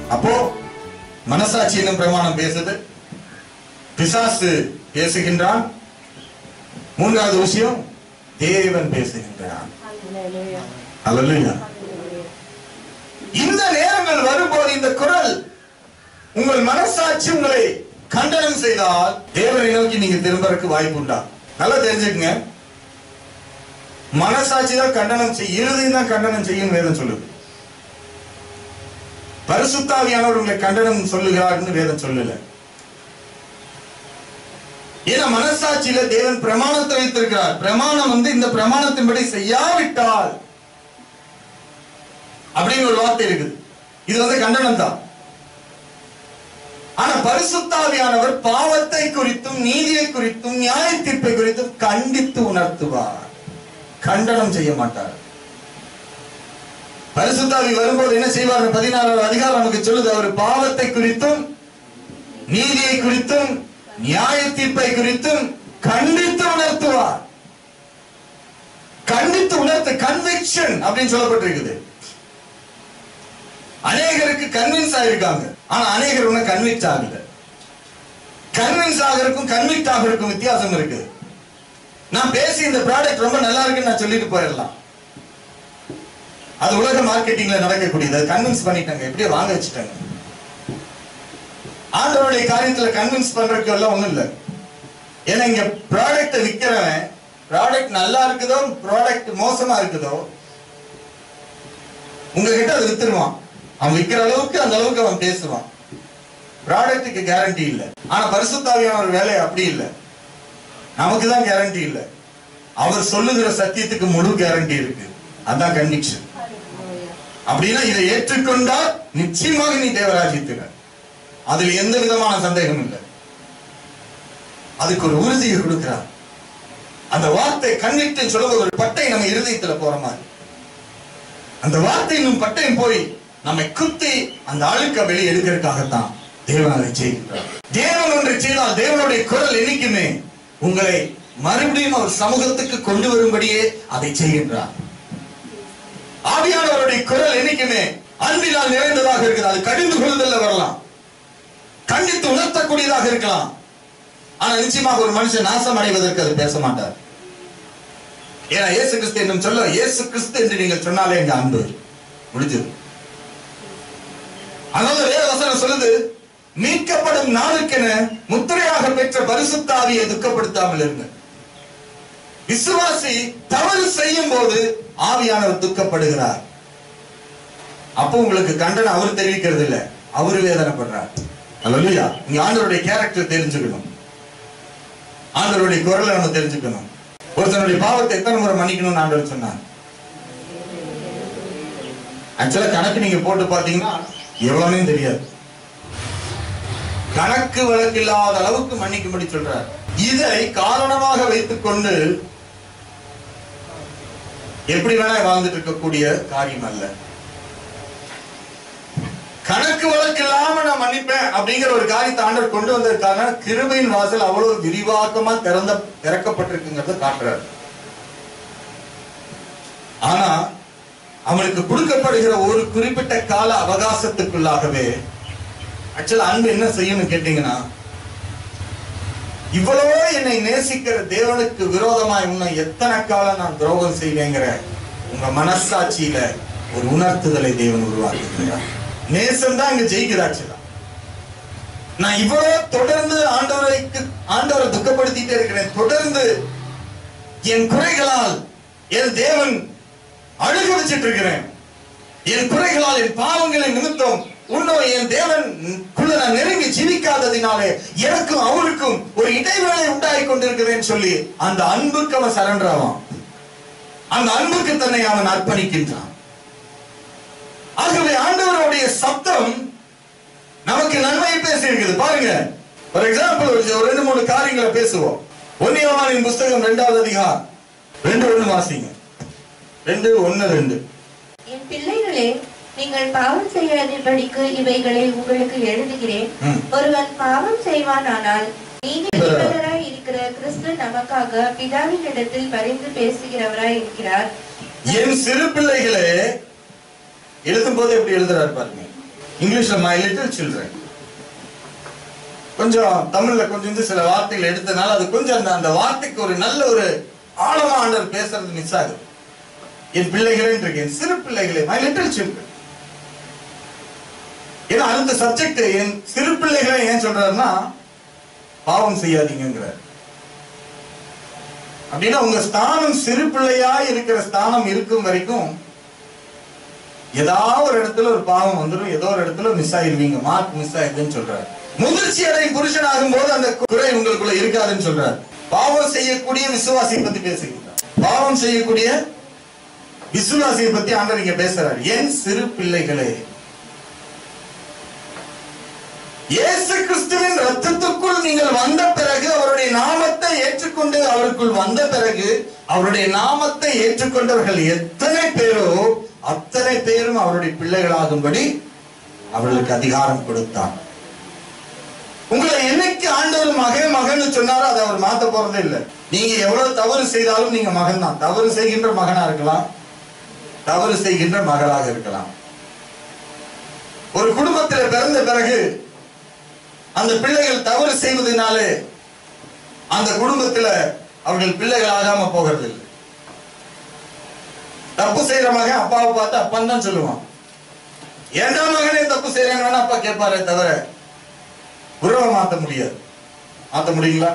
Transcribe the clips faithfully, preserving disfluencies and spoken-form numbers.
அப்போ மனசாட்சி என்னும் பிரமாணம் பேசுது, பிசாசு பேசுகின்றான். மூன்றாவது விஷயம் தேவன் பேசுகின்றான். அல்லேலூயா. இந்த நேரங்கள் வரும்போது இந்த குரல் உங்கள் மனசாட்சி உங்களை கண்டனம் செய்தால் தேவனை நோக்கி நீங்க திரும்பறதுக்கு வாய்ப்பு உண்டா? நல்லா தெரிஞ்சுக்கங்க, மனசாட்சி தான் கண்டனம் செய்யும், இருதயம் தான் கண்டனம் செய்யும் வேதம் சொல்லுது. பரிசுத்த ஆவியானவர் உங்களை கண்டனம் சொல்லுகிறார்னு வேதம் சொல்லல. ஏன்னா மனசாட்சியில தேவன் பிரமாணத்தை வைத்திருக்கிறார். பிரமாணம் வந்து இந்த பிரமாணத்தின்படி செய்யாவிட்டால் அப்படிங்கிற ஒரு வார்த்தை இருக்குது. இது வந்து கண்டனம் தான். ஆனா பரிசுத்த ஆவியானவர் பாவத்தை குறித்தும் நீதியை குறித்தும் நியாய தீர்ப்பை குறித்தும் கண்டித்து உணர்த்துவார், கண்டனம் செய்ய மாட்டார். பரிசுத்த ஆவி வரும்போது என்ன செய்வார்? பதினாறாவது அதிகாரம் நமக்கு சொல்லுது, அவர் பாவத்தை குறித்தும் நீதியை குறித்தும் நியாய தீர்ப்பை குறித்தும் கண்டித்து உணர்த்துவார். கண்டித்து உணர்த்து, கன்விக்ஷன் அப்படின்னு சொல்லப்பட்டிருக்குது. அநேகருக்கு கன்வின்ஸ் ஆயிருக்காங்க, ஆனா அநேகர் ஒண்ணு கன்விக்ட் ஆகல. கன்வின்ஸ் ஆகிறதுக்கும் கன்விக்ட் ஆகிறதுக்கும் வித்தியாசம் இருக்கு. நான் பேசி இந்த ப்ராடக்ட் ரொம்ப நல்லா இருக்குன்னு நான் சொல்லிட்டு போயிடலாம், அது உலக மார்க்கெட்டிங்ல நடக்கக்கூடியது. கன்வின்ஸ் பண்ணிட்டாங்க, எப்படியோ வாங்க வச்சுட்டாங்க. ஆண்டவருடைய காரியத்துல கன்வின்ஸ் பண்றதுக்கு எல்லாம் ஒண்ணும் இல்லை. ஏன்னா இங்க ப்ராடக்ட் விற்கிறவன் ப்ராடக்ட் நல்லா இருக்குதோ ப்ராடக்ட் மோசமா இருக்குதோ உங்ககிட்ட அதை வித்துருவான். அவன் விற்கிற அளவுக்கு அந்த அளவுக்கு அவன் பேசுவான். ப்ராடக்ட்டுக்கு கேரண்டி இல்லை. ஆனா பரிசுத்த ஆவியானவர் வேலை அப்படி இல்லை, நமக்கு தான் கேரண்டி இல்லை. அவர் சொல்லுகிற சத்தியத்துக்கு முழு கேரண்டி இருக்கு. அதான் கன்விக்ஷன். அப்படின்னா இதை ஏற்றுக்கொண்டால் நிச்சயமாக நீ தேவராஜ்யத்துக்கு, அதுல எந்த விதமான சந்தேகம் இல்லை. அதுக்கு ஒரு உறுதியை கொடுக்கிறார். அந்த வார்த்தை கன்விக்ட் சொல்லுவது ஒரு பட்டை நம்ம இருதயத்துல போற மாதிரி. அந்த வார்த்தையும் பட்டையும் போய் நம்மை குத்தி அந்த அழுக்க வெளியே எடுக்கிறதுக்காகத்தான் தேவன் அதை செய்கிறார். தேவன் ஒன்றை செய்தால் தேவனுடைய குரல் என்னைக்குமே உங்களை மறுபடியும் அவர் சமூகத்துக்கு கொண்டு வரும்படியே அதை செய்கின்றார். ஆவியானவருடைய குரல் என்னைக்குமே அன்பினால் நிறைந்ததாக இருக்குது. அது கடிந்து கொள்ளுதல்ல வரலாம், கண்டித்து உணர்த்தக்கூடியதாக இருக்கலாம். ஆனா நிச்சயமாக ஒரு மனுஷன் நாசம் அடைவதற்கு அது பேச மாட்டார். ஏன்னா இயேசு கிறிஸ்து என்னும் சொல்ல, இயேசு கிறிஸ்து என்று நீங்கள் சொன்னாலே எங்க அன்பு முடிஞ்சது. அதனால வேத வசனம் சொல்லுது, மீட்கப்படும் நாளுக்கென முத்திரையாக பெற்ற பரிசுத்த ஆவியை துக்கப்படுத்தாமல் இருங்க. விசுவாசி தவறு செய்யும் போது ஆவியானவர் துக்கப்படுகிறார். அப்போ உங்களுக்கு கண்டனம் அவர் தெரிவிக்கிறது இல்லை, அவரு வேதனைப்படுறார். அல்லேலூயா. நீங்க ஆண்டவருடைய கேரக்டர் தெரிஞ்சுக்கணும், ஆண்டவருடைய குரலை நம்ம தெரிஞ்சுக்கணும். ஒருத்தனுடைய பாவத்தை எத்தனை முறை மன்னிக்கணும்னு ஆண்டவர் சொன்னார். ஆக்சுவலா கணக்கு நீங்க போட்டு பாத்தீங்கன்னா எவ்வளவுன்னு தெரியாது. கணக்கு வழக்கு இல்லாத அளவுக்கு மன்னிக்கும்படி சொல்றார். இதை காரணமாக வைத்துக் கொண்டு எப்படி வேணா வாழ்ந்துட்டு இருக்கக்கூடிய காரியம் அல்ல. கணக்கு வழக்கு இல்லாம நான் மன்னிப்பேன் அப்படிங்கிற ஒரு காரியத்தை ஆண்டவர் கொண்டு வந்ததுக்காக கிருபையின் வாசல் அவ்வளவு விரிவாக்கமா திறந்த திறக்கப்பட்டிருக்குங்கிறத காட்டுறாரு. ஆனா அவனுக்கு கொடுக்கப்படுகிற ஒரு குறிப்பிட்ட கால அவகாசத்துக்குள்ளாகவே ஆக்சுவலா அன்பு என்ன செய்யணும் கேட்டீங்கன்னா, இவ்வளவோ என்னை நேசிக்கிற தேவனுக்கு விரோதமாய் இன்னும் எத்தனை காலம் நான் துரோகம் செய்வேங்கிற உங்க மனசாட்சியில ஒரு உணர்த்துதலை தேவன் உருவாக்குகிறார். நேசம் தான் இங்க ஜெயிக்கிறாச்சு. நான் இவ்வளவு தொடர்ந்து ஆண்டவரைக்கு ஆண்டவரை துக்கப்படுத்திட்டே இருக்கிறேன். தொடர்ந்து என் குறைகளால் என் தேவன் அழுக வச்சிட்டு இருக்கிறேன். என் குறைகளால் என் பாவங்களை நிமித்தம் இன்னும் என் தேவன் நான் நெருங்கி ஜீவிக்காததினாலே எனக்கும் அவருக்கும் ஒரு இடைவேளை உண்டாகி கொண்டிருக்கிறேன் சொல்லி அந்த அன்புக்கு அவன் சரண்டர் ஆவான். அந்த அன்புக்கு தன்னை அவன் அர்ப்பணிக்கின்றான். ஆகவே ஆண்டவருடைய சத்தம் நமக்கு நன்மையை பேசி இருக்குது. பாருங்க, ஃபார் எக்ஸாம்பிள் ஒரு ரெண்டு மூணு காரியங்களை பேசுவோம். ஒன்னு யோவானின் புஸ்தகம் இரண்டாவது அதிகாரம் ரெண்டு ஒண்ணு வாசிங்க. ரெண்டு ஒன்னு ரெண்டு. என் பிள்ளைகளே, நீங்கள் பாவம் செய்யாதபடிக்கு இவைகளை உங்களுக்கு எழுதுகிறேன். ஒருவன் பாவம் செய்வானானால் நீதிபரராய் இருக்கிற கிறிஸ்து நமக்காக பிதாவின் இடத்தில் பரிந்து பேசுகிறவராய் இருக்கிறார். என் சிறு பிள்ளைகளே, எழுதும் போது எப்படி எழுதுறாரு பாருங்க. இங்கிலீஷ்ல மை லிட்டில் சில்ட்ரன். கொஞ்சம் தமிழ்ல கொஞ்சம் சில வார்த்தைகள் எடுத்தனால அது கொஞ்சம் அந்த அந்த வார்த்தைக்கு ஒரு நல்ல ஒரு ஆழமா ஆண்டவர் பேசுறது மிஸ் ஆகுது. என் பிள்ளைகளே இருக்கேன், சிறு பிள்ளைகளே, மை லிட்டில் சில்ட்ரன். ஏன்னா அடுத்த சப்ஜெக்ட் என் சிறு பிள்ளைகளை ஏன் சொல்றாருன்னா பாவம் செய்யாதீங்கிறார். அப்படின்னா உங்க ஸ்தானம் சிறு பிள்ளையா இருக்கிற ஸ்தானம் இருக்கும் வரைக்கும் ஏதாவது ஒரு இடத்துல ஒரு பாவம் வந்துடும், ஏதோ ஒரு இடத்துல மிஸ் ஆயிருவீங்க, மார்க் மிஸ் ஆயிருதுன்னு சொல்றாரு. முதிர்ச்சி அடையும் புருஷன் ஆகும் போது அந்த குறை உங்களுக்குள்ள இருக்காதுன்னு சொல்றாரு. பாவம் செய்யக்கூடிய விசுவாசியை பத்தி பேசுகிறார். பாவம் செய்யக்கூடிய விசுவாசியை பத்தி ஆண்டவர் இங்க பேசுறாரு. என் சிறு பிள்ளைகளே, இயேசு கிறிஸ்துவின் ரத்தத்துக்குள் நீங்கள் வந்த பிறகு, அவருடைய நாமத்தை ஏற்றுக்கொண்டு அவருக்குள் வந்த பிறகு, அவருடைய நாமத்தை ஏற்றுக்கொண்டவர்கள் எத்தனை பேரோ அத்தனை பேரும் அவருடைய பிள்ளைகளாகும்படி அவர்களுக்கு அதிகாரம் கொடுத்தார். உங்களை என்னைக்கு ஆண்டவர் மகன் மகன் சொன்னாரோ அதை அவர் மாத்த போறதே இல்லை. நீங்க எவ்வளவு தவறு செய்தாலும் நீங்க மகன் தான். தவறு செய்கின்ற மகனா இருக்கலாம், தவறு செய்கின்ற மகளாக இருக்கலாம். ஒரு குடும்பத்தில் பிறந்த பிறகு அந்த பிள்ளைகள் தவறு செய்வதனாலே அந்த குடும்பத்தில் அவர்கள் பிள்ளைகள் ஆகாம போகிறது இல்லை. தப்பு செய்யற மகன் அப்பாவை பார்த்து அப்பன் தான் சொல்லுவான். ஏண்டா மகனே தப்பு செய்யறாங்கன்னு அப்பா கேட்பாரே தவிர உறவை மாத்த முடியாது. மாத்த முடியுங்களா?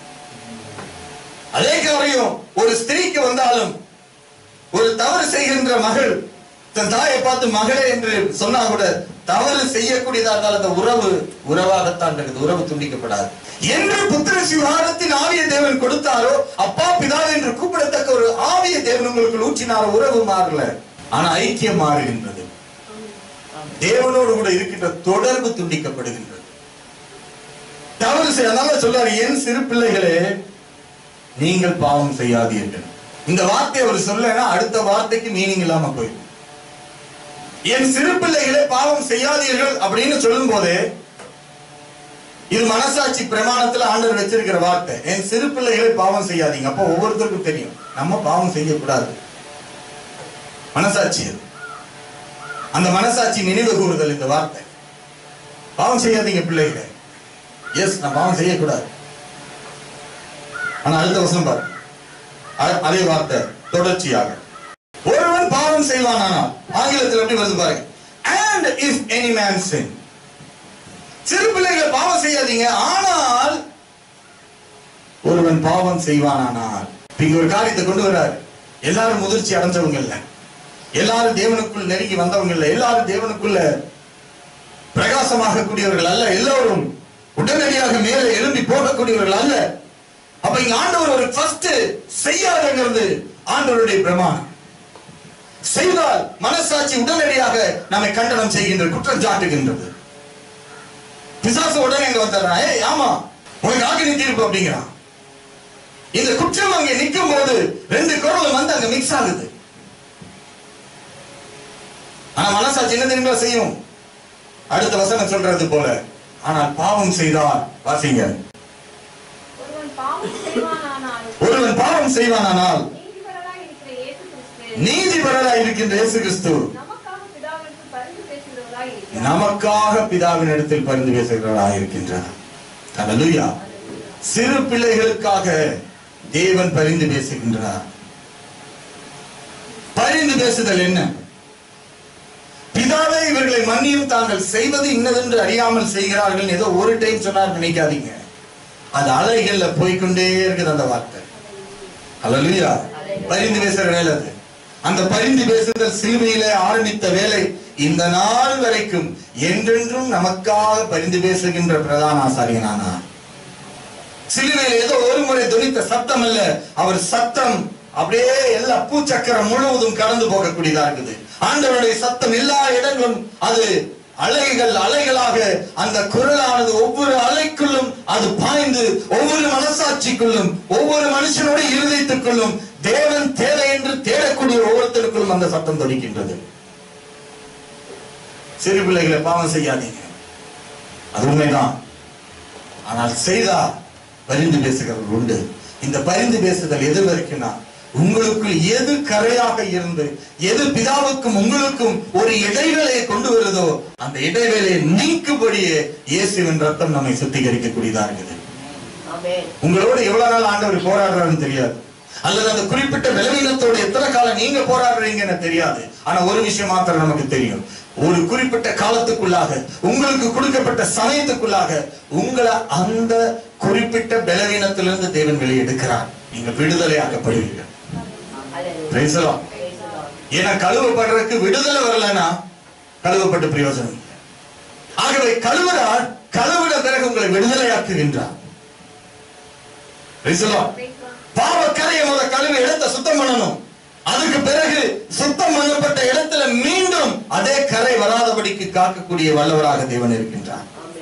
அதே காரியம் ஒரு ஸ்திரீக்கு வந்தாலும், ஒரு தவறு செய்கின்ற மகள் தன் தாயை பார்த்து மகளே என்று சொன்னா கூட தவறு செய்யக்கூடியதா இருந்தால் அந்த உறவு உறவாகத்தான் இருக்குது, உறவு துண்டிக்கப்படாது. என்று புத்திர சிவாரத்தின் ஆவிய தேவன் கொடுத்தாரோ, அப்பா பிதா என்று கூப்பிடத்தக்க ஒரு ஆவிய தேவன் உங்களுக்கு ஊற்றினாரோ, உறவு மாறல, ஆனா ஐக்கியம் மாறுகின்றது. தேவனோடு கூட இருக்கின்ற தொடர்பு துண்டிக்கப்படுகின்றது. தவறு செய்ய சொல்றாரு, என் சிறு பிள்ளைகளே நீங்கள் பாவம் செய்யாதீர்கள். இந்த வார்த்தை அவர் சொல்லனா அடுத்த வார்த்தைக்கு மீனிங் இல்லாம போயிடும். என் சிறு பிள்ளைகளே பாவம் செய்யாதீர்கள் அப்படின்னு சொல்லும் போது இது மனசாட்சி பிரமாணத்துல ஆண்டவர் வச்சிருக்கிற வார்த்தை. என் சிறு பிள்ளைகளே பாவம் செய்யாதீங்க. அப்போ ஒவ்வொருத்தருக்கும் தெரியும் நம்ம பாவம் செய்யக்கூடாது. மனசாட்சி அது. அந்த மனசாட்சி நினைவு கூறுதல் இந்த வார்த்தை. பாவம் செய்யாதீங்க பிள்ளைகளே. எஸ், நான் பாவம் செய்யக்கூடாது. ஆனா அடுத்த வசனம் பாரு, அதே வார்த்தை தொடர்ச்சியாக ஒருவன் பாவம் செய்வானானால், ஆங்கிலத்தில் எப்படி வருது பாருங்க, and if any man sin. சிறு பிள்ளைகளை பாவம் செய்யாதீங்க, ஆனால் ஒருவன் பாவம் செய்வானானால். இங்க ஒரு காரியத்தை கொண்டு வர்றாரு. எல்லாரும் முதிர்ச்சி அடைஞ்சவங்க இல்ல, எல்லாரும் தேவனுக்குள் நெருங்கி வந்தவங்க இல்ல, எல்லாரும் தேவனுக்குள்ள பிரகாசமாக கூடியவர்கள் அல்ல, எல்லோரும் உடனடியாக மேலே எழும்பி போகக்கூடியவர்கள் அல்ல. அப்ப இங்க ஆண்டவர் ஒரு ஃபர்ஸ்ட் செய்யாதங்கிறது ஆண்டவருடைய பிரமாணம். செய்தால் மனசாட்சி உடனடியாக நம்மை கண்டனம் செய்கின்ற, குற்றம் சாட்டுகின்றது. பிசாசு உடனே அங்க வந்தாரான், ஏய் ஆமா உனக்கு ஆக்கினி தீர்ப்பு அப்படிங்கிறான். இந்த குற்றம் அங்கே நிற்கும் போது ரெண்டு குரலும் வந்து அங்க மிக்ஸ் ஆகுது. ஆனா மனசாட்சி என்ன தெரியுமா செய்யும்? அடுத்த வசனம் சொல்றது போல, ஆனால் பாவம் செய்தால், வாசிங்க, ஒருவன் பாவம் செய்வானானால் நீதிபரராய் இருக்கின்ற இயேசு கிறிஸ்து நமக்காக பிதாவின் இடத்தில் பரிந்து பேசுகிறவராய் இருக்கின்றார். ஹல்லேலூயா. சிறு பிள்ளைகளுக்காக தேவன் பரிந்து பேசுகின்றார். பரிந்து பேசுதல் என்ன? பிதாவே இவர்களை மன்னியும், தாங்கள் செய்வது இன்னதென்று அறியாமல் செய்கிறார்கள். ஏதோ ஒரு டைம் சொன்னார் நினைக்காதீங்க, அது அலைகள்ல போய்கொண்டே இருக்குது அந்த வார்த்தை. ஹல்லேலூயா. பரிந்து பேசுற வேலை அது. அந்த பரிந்து பேசுதல் சிலுவையில ஆரம்பித்த வேலை இந்த நாள் வரைக்கும் என்றென்றும் நமக்காக பரிந்து பேசுகின்ற பிரதான ஆசாரியனானார். சிலுவையில் ஏதோ ஒரு முறை துணித்த சத்தம் அல்ல, அவர் சத்தம் அப்படியே எல்லா பூச்சக்கரம் முழுவதும் கடந்து போகக்கூடியதா இருக்குது. ஆண்டவருடைய சத்தம் எல்லா இடங்களும் அது அலைகள் அலைகளாக அந்த குரலானது ஒவ்வொரு அலைக்குள்ளும் அது பாய்ந்து ஒவ்வொரு மனசாட்சிக்குள்ளும் ஒவ்வொரு மனுஷனுடைய இருதயத்துக்குள்ளும் தேவன் தேவை என்று தேடக்கூடிய ஒவ்வொருத்தருக்குள்ளும் அந்த சத்தம் தொனிக்கின்றது. சிறு பிள்ளைகளை பாவம் செய்யாதீங்க, அது உண்மைதான். ஆனால் செய்தா பரிந்து பேசுகிறவர்கள் உண்டு. இந்த பரிந்து பேசுதல் எது வரைக்கும்னா உங்களுக்கு எது கரையாக இருந்து எது பிதாவுக்கும் உங்களுக்கும் ஒரு இடைவேளையை கொண்டு வருதோ அந்த இடைவேளையை நீக்கும்படியே இயேசுவின் ரத்தம் நம்மை சுத்திகரிக்கக்கூடியதா இருக்குது. உங்களோட எவ்வளவு நாள் ஆண்டவர் போராடுறாருன்னு தெரியாது, அல்லது அந்த குறிப்பிட்ட பலவீனத்தோட எத்தனை காலம் நீங்க போராடுறீங்கன்னு தெரியாது. ஆனா ஒரு விஷயம் மாத்திரம் நமக்கு தெரியும், ஒரு குறிப்பிட்ட காலத்துக்குள்ளாக உங்களுக்கு கொடுக்கப்பட்ட சமயத்துக்குள்ளாக உங்களை அந்த குறிப்பிட்ட பலவீனத்திலிருந்து தேவன் வெளியெடுக்கிறார். நீங்க விடுதலை ஆக்கப்படுவீர்கள். ஏன்னா கழுவப்படுறதுக்கு விடுதலை வரலன்னா கழுவப்பட்ட பிரயோஜனம் இல்லை. ஆகவே கழுவுறார், கழுவிட பிறகு உங்களை விடுதலையாக்குகின்றார். பாவ கரையை முத கழுவி இடத்தை சுத்தம் பண்ணணும். அதுக்கு பிறகு சுத்தம் பண்ணப்பட்ட இடத்துல மீண்டும் அதே கரை வராதபடிக்கு காக்கக்கூடிய வல்லவராக தேவன் இருக்கின்றார்.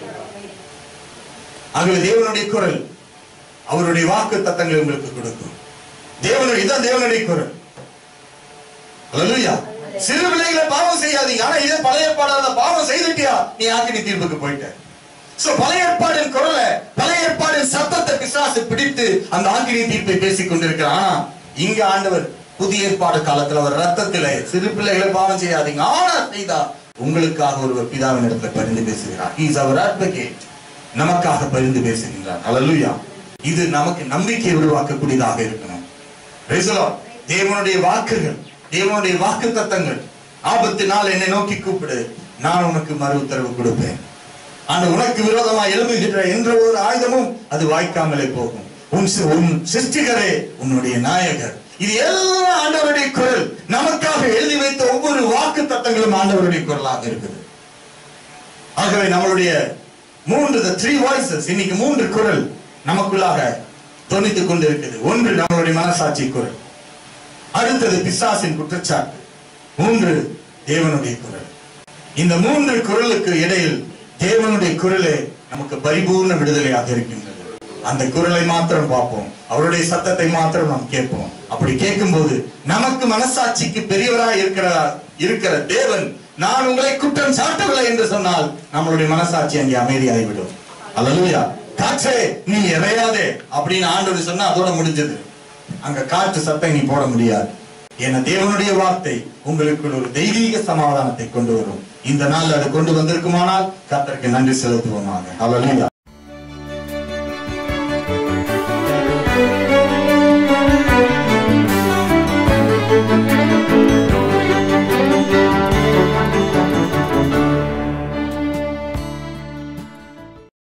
ஆகவே தேவனுடைய குரல் அவருடைய வாக்கு தத்தங்களை உங்களுக்கு கொடுக்கும். தேவனுடைய இதான் தேவனுடைய குரல். அல்லேலூயா. சிறு பிள்ளைகளை பாவம் செய்யாதீங்க. ஆனா இதே பழைய ஏற்பாடான பாவம் செய்துட்டியா நீ ஆக்கினி தீர்ப்புக்கு போயிட்ட. சோ பழைய ஏற்பாடின் குரலை, பழைய ஏற்பாடின் சத்தத்தை பிசாசு பிடித்து அந்த ஆக்கினி தீர்ப்பை பேசிக் கொண்டிருக்கிறான். ஆனா இங்க ஆண்டவர் புதிய ஏற்பாடு காலத்துல அவர் ரத்தத்திலே சிறு பிள்ளைகளை பாவம் செய்யாதீங்க, ஆனா செய்தா உங்களுக்காக ஒரு பிதாவின் இடத்துல பரிந்து பேசுகிறார். He is our advocate. நமக்காக பரிந்து பேசுகின்றார். அல்லேலூயா. இது நமக்கு நம்பிக்கை உருவாக்கக்கூடியதாக இருக்கணும். Praise the Lord. தேவனுடைய வாக்குகள், தேவனுடைய வாக்கு தத்தங்கள், ஆபத்து நாள் என்னை நோக்கி கூப்பிடு, நான் உனக்கு மறு உத்தரவு கொடுப்பேன். ஆனா உனக்கு விரோதமா எழும்புகின்ற என்ற ஒரு ஆயுதமும் அது வாய்க்காமலே போகும். உன் உன் சிருஷ்டிகரே உன்னுடைய நாயகர். இது எல்லாம் ஆண்டவருடைய குரல். நமக்காக எழுதி வைத்த ஒவ்வொரு வாக்கு தத்தங்களும் ஆண்டவருடைய குரலாக இருக்குது. ஆகவே நம்மளுடைய மூன்று the three voices, இன்னைக்கு மூன்று குரல் நமக்குள்ளாக தொனித்துக் கொண்டு இருக்குது. ஒன்று நம்மளுடைய மனசாட்சி குரல், அடுத்தது பிசாசின் குற்றச்சாட்டு, மூன்று தேவனுடைய குரல். இந்த மூன்று குரலுக்கு இடையில் தேவனுடைய குரலே நமக்கு பரிபூர்ண விடுதலையாக இருக்கின்றது. அந்த குரலை மாத்திரம் பார்ப்போம், அவருடைய சத்தத்தை மாத்திரம் நாம் கேட்போம். அப்படி கேட்கும் போது நமக்கு மனசாட்சிக்கு பெரியவராய் இருக்கிற இருக்கிற தேவன் நான் உங்களை குற்றம் சாட்டவில்லை என்று சொன்னால் நம்மளுடைய மனசாட்சி அங்கே அமைதியாகிவிடும். அல்லேலூயா. காற்றே நீ எறையாதே அப்படின்னு ஆண்டவர் சொன்னா அதோட முடிஞ்சது. அங்க காற்று சத்தம் நீ போட முடியாது. ஏன்னா தேவனுடைய வார்த்தை உங்களுக்கு ஒரு தெய்வீக சமாதானத்தை கொண்டு வரும். இந்த நாள் அது கொண்டு வந்திருக்குமானால் கர்த்தருக்கு நன்றி செலுத்துவோமாக. அல்லேலூயா.